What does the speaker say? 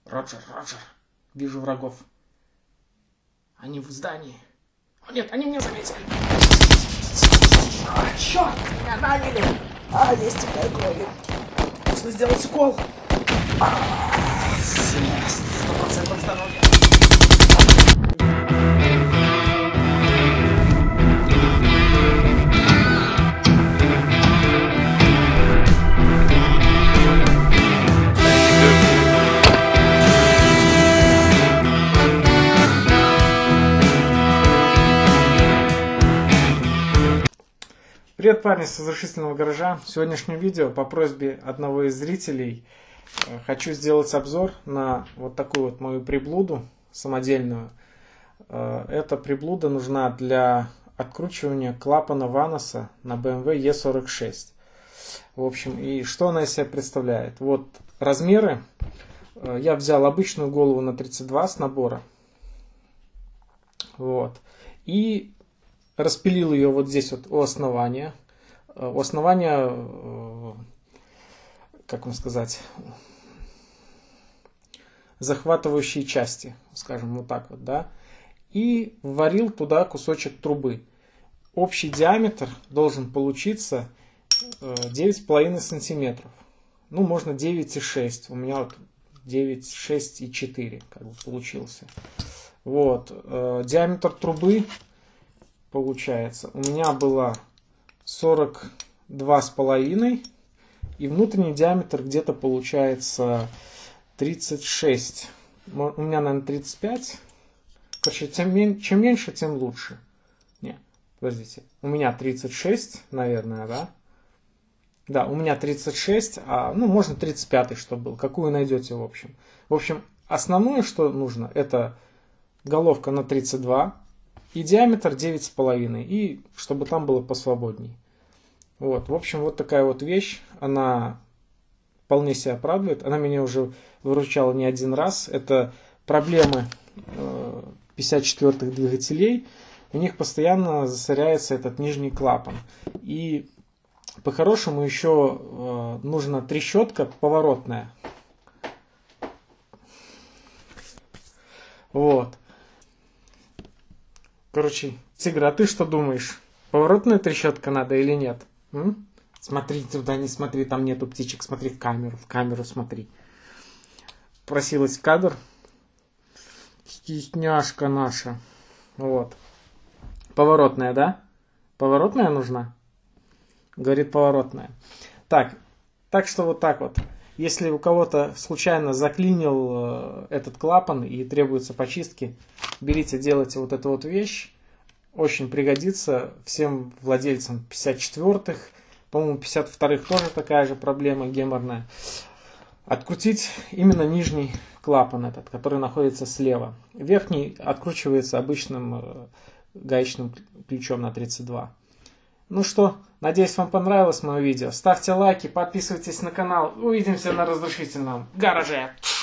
Роджер, Роджер. Вижу врагов. Они в здании. О нет, они меня заметили. Черт, меня ранили. Я стекаю кровью. Нужно сделать укол. Есть, 100% здоровья. Привет, парни с разрешительного гаража. В сегодняшнем видео по просьбе одного из зрителей хочу сделать обзор на вот такую вот мою приблуду самодельную. Эта приблуда нужна для откручивания клапана Ваноса на BMW E46. В общем, и что она из себя представляет? Вот размеры. Я взял обычную голову на 32 с набора. Вот. И распилил ее вот здесь вот у основания. У основания, как вам сказать, захватывающие части, скажем вот так вот, да. И вварил туда кусочек трубы. Общий диаметр должен получиться 9,5 сантиметров. Ну, можно 9,6. У меня вот 9,6,4 как бы получился. Вот. Диаметр трубы получается, у меня было 42,5, и внутренний диаметр где-то получается 36. У меня, наверное, 35. Короче, чем меньше, тем лучше. Не, подождите. У меня 36, наверное, да? Да, у меня 36, ну, можно 35, чтобы был. Какую найдете, в общем. В общем, основное, что нужно, это головка на 32. И диаметр 9,5. И чтобы там было посвободней. Вот. В общем, вот такая вот вещь. Она вполне себя оправдывает. Она меня уже выручала не один раз. Это проблемы 54-х двигателей. У них постоянно засоряется этот нижний клапан. И по-хорошему еще нужна трещотка поворотная. Вот. Короче, Тигр, а ты что думаешь? Поворотная трещотка надо или нет? Смотри туда, не смотри, там нету птичек. Смотри в камеру смотри. Просилась в кадр. Стесняшка наша. Вот. Поворотная, да? Поворотная нужна? Говорит, поворотная. Так что вот так вот. Если у кого-то случайно заклинил этот клапан и требуется почистки, берите, делайте вот эту вот вещь. Очень пригодится всем владельцам 54-х. По-моему, 52-х тоже такая же проблема геморная. Открутить именно нижний клапан этот, который находится слева. Верхний откручивается обычным гаечным ключом на 32. Ну что, надеюсь, вам понравилось мое видео. Ставьте лайки, подписывайтесь на канал. Увидимся на разрешительном гараже.